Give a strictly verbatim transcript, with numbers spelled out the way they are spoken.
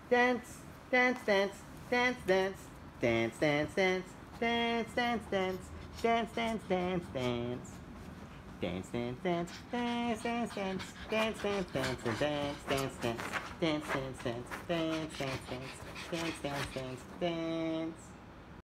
Dance, dance, dance, dance, dance, dance, dance, dance, dance, dance, dance, dance, dance, dance, dance. Dance, dance, dance, dance, dance, dance, dance, dance, dance, and dance, dance, dance, dance, dance, dance, dance, dance, dance, dance, dance, dance, dance.